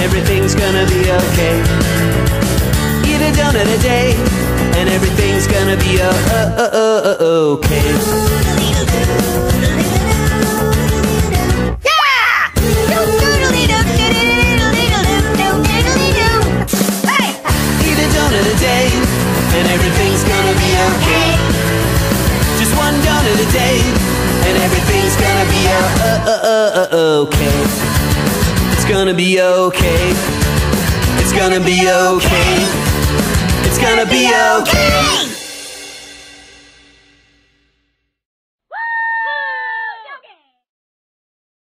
everything's gonna be okay. Eat a donut a day, and everything's gonna be okay. Eat a donut a day, and everything's gonna be okay. Just one donut a day, and everything's gonna be okay. It's gonna be okay. It's gonna be okay. It's gonna be okay.